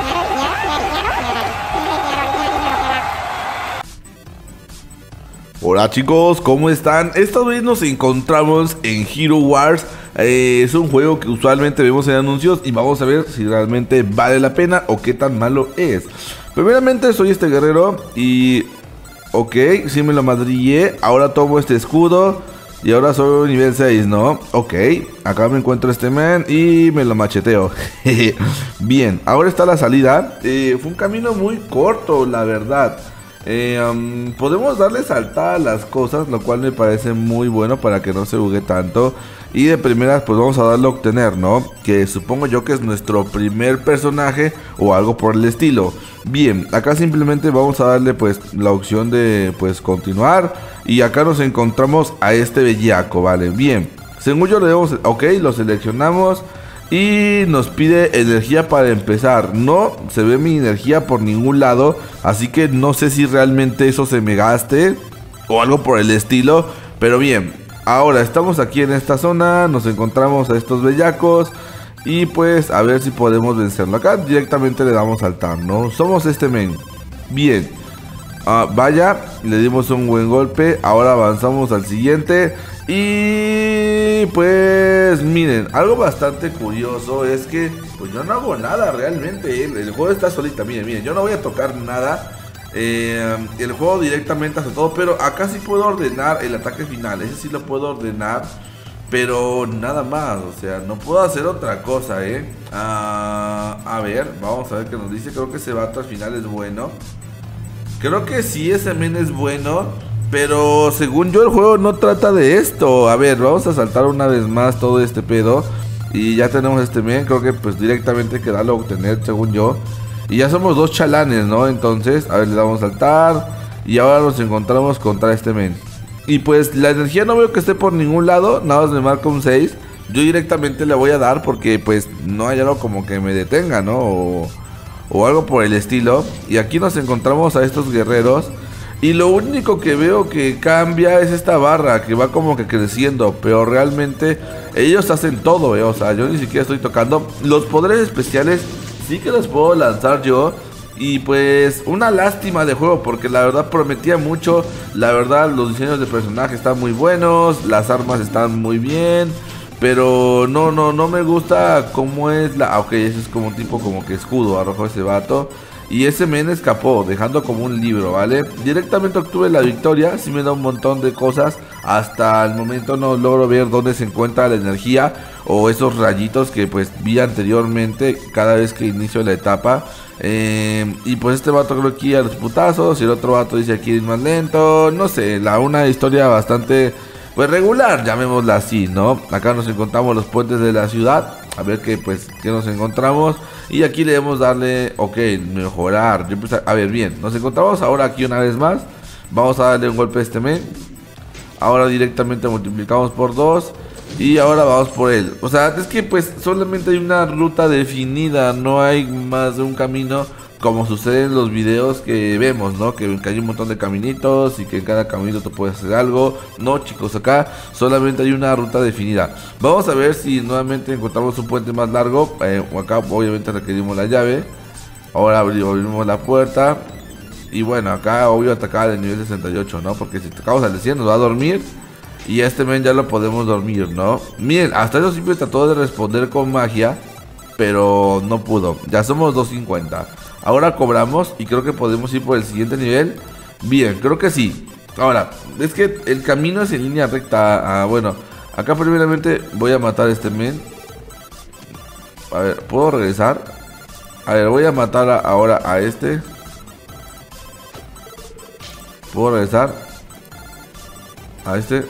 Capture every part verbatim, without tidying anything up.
Hola chicos, ¿cómo están? Esta vez nos encontramos en Hero Wars. eh, Es un juego que usualmente vemos en anuncios y vamos a ver si realmente vale la pena o qué tan malo es. Primeramente soy este guerrero y... ok, sí me lo madrillé. Ahora tomo este escudo y ahora soy nivel seis, ¿no? Ok, acá me encuentro este man y me lo macheteo. Bien, ahora está la salida. eh, Fue un camino muy corto, la verdad. Eh, um, podemos darle saltar a las cosas, lo cual me parece muy bueno para que no se bugue tanto. Y de primeras pues vamos a darle a obtener, ¿no? Que supongo yo que es nuestro primer personaje o algo por el estilo. Bien, acá simplemente vamos a darle pues la opción de pues continuar. Y acá nos encontramos a este bellaco, ¿vale? Bien, según yo le damos, ok, lo seleccionamos. Y nos pide energía para empezar. No se ve mi energía por ningún lado, así que no sé si realmente eso se me gaste o algo por el estilo. Pero bien, ahora estamos aquí en esta zona. Nos encontramos a estos bellacos y pues a ver si podemos vencerlo. Acá directamente le damos saltar, ¿no? Somos este men. Bien, uh, vaya, le dimos un buen golpe. Ahora avanzamos al siguiente. Y pues miren, algo bastante curioso es que pues yo no hago nada realmente. El, el juego está solita, miren, miren, yo no voy a tocar nada. eh, El juego directamente hace todo, pero acá sí puedo ordenar el ataque final. Ese sí lo puedo ordenar, pero nada más, o sea, no puedo hacer otra cosa, eh ah, A ver, vamos a ver qué nos dice. Creo que ese vato al final es bueno. Creo que sí, ese men es bueno. Pero según yo el juego no trata de esto. A ver, vamos a saltar una vez más todo este pedo. Y ya tenemos este men. Creo que pues directamente hay que darlo a obtener, según yo. Y ya somos dos chalanes, ¿no? Entonces, a ver, le damos a saltar. Y ahora nos encontramos contra este men. Y pues la energía no veo que esté por ningún lado. Nada más me marca un seis. Yo directamente le voy a dar porque pues no hay algo como que me detenga, ¿no? O, o algo por el estilo. Y aquí nos encontramos a estos guerreros. Y lo único que veo que cambia es esta barra que va como que creciendo. Pero realmente ellos hacen todo, ¿eh? O sea, yo ni siquiera estoy tocando. Los poderes especiales sí que los puedo lanzar yo. Y pues una lástima de juego porque la verdad prometía mucho. La verdad los diseños de personaje están muy buenos. Las armas están muy bien. Pero no, no, no me gusta cómo es la... Ah, ok, ese es como un tipo como que escudo arrojó ese vato. Y ese men escapó, dejando como un libro, ¿vale? Directamente obtuve la victoria, sí me da un montón de cosas. Hasta el momento no logro ver dónde se encuentra la energía o esos rayitos que pues vi anteriormente cada vez que inicio la etapa. eh, Y pues este vato creo que a los putazos y el otro vato dice aquí es más lento. No sé, la una historia bastante pues regular, llamémosla así, ¿no? Acá nos encontramos los puentes de la ciudad. A ver qué pues qué nos encontramos. Y aquí le debemos darle, ok, mejorar. Yo empecé, a ver, bien, nos encontramos ahora aquí una vez más. Vamos a darle un golpe a este men. Ahora directamente multiplicamos por dos. Y ahora vamos por él. O sea, es que pues solamente hay una ruta definida. No hay más de un camino, como sucede en los videos que vemos, ¿no? Que, que hay un montón de caminitos y que en cada caminito tú puedes hacer algo. No, chicos, acá solamente hay una ruta definida. Vamos a ver si nuevamente encontramos un puente más largo. eh, Acá obviamente requerimos la llave. Ahora abrimos la puerta. Y bueno, acá obvio atacar al nivel sesenta y ocho, ¿no? Porque si tocamos al de cien nos va a dormir. Y a este men ya lo podemos dormir, ¿no? Miren, hasta eso siempre trató de responder con magia, pero no pudo. Ya somos doscientos cincuenta. Ahora cobramos y creo que podemos ir por el siguiente nivel. Bien, creo que sí. Ahora, es que el camino es en línea recta. Ah, bueno, acá primeramente voy a matar a este men. A ver, ¿puedo regresar? A ver, voy a matar a, ahora a este. ¿Puedo regresar? A este.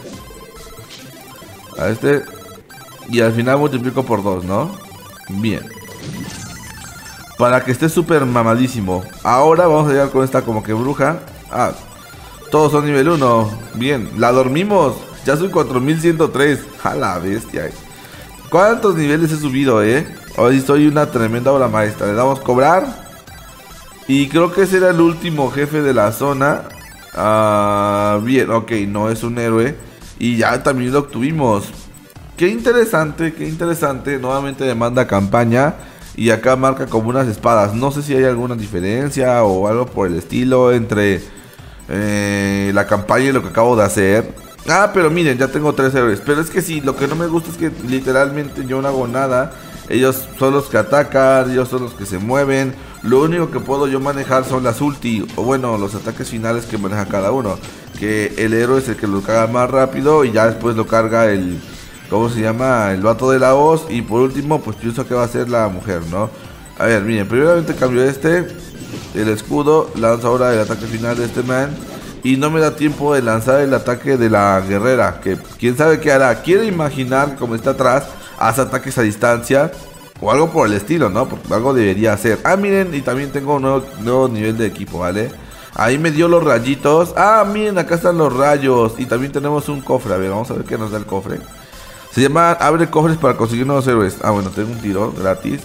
A este. Y al final multiplico por dos, ¿no? Bien. Para que esté súper mamadísimo. Ahora vamos a llegar con esta como que bruja. Ah, todos son nivel uno. Bien, la dormimos. Ya soy cuatro mil ciento tres. A la bestia. ¿Cuántos niveles he subido, eh? Hoy soy una tremenda obra maestra. Le damos cobrar. Y creo que ese era el último jefe de la zona. Ah, bien, ok, no es un héroe. Y ya también lo obtuvimos. Qué interesante, qué interesante. Nuevamente demanda campaña. y acá marca como unas espadas. No sé si hay alguna diferencia o algo por el estilo entre eh, la campaña y lo que acabo de hacer. Ah, pero miren, ya tengo tres héroes. Pero es que sí, lo que no me gusta es que literalmente yo no hago nada. Ellos son los que atacan, ellos son los que se mueven. Lo único que puedo yo manejar son las ulti, o bueno, los ataques finales que maneja cada uno. Que el héroe es el que lo carga más rápido y ya después lo carga el... ¿Cómo se llama? El vato de la hoz. Y por último, pues pienso que va a ser la mujer, ¿no? A ver, miren, primeramente cambio este, el escudo, lanzo ahora el ataque final de este man. Y no me da tiempo de lanzar el ataque de la guerrera, que quién sabe qué hará. Quiero imaginar que como está atrás, hace ataques a distancia o algo por el estilo, ¿no? Porque algo debería hacer. Ah, miren, y también tengo un nuevo, nuevo nivel de equipo, ¿vale? Ahí me dio los rayitos. Ah, miren, acá están los rayos. Y también tenemos un cofre, a ver, vamos a ver qué nos da el cofre. Se llama abre cofres para conseguir nuevos héroes. Ah, bueno, tengo un tiro gratis.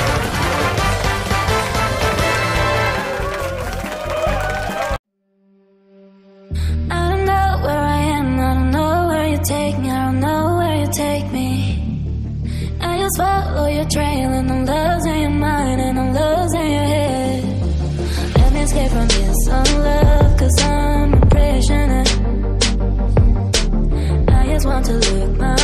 Follow your trail and I'm losing your mind and I'm losing your head. Let me escape from this unlove, cause I'm a prisoner. I just want to look my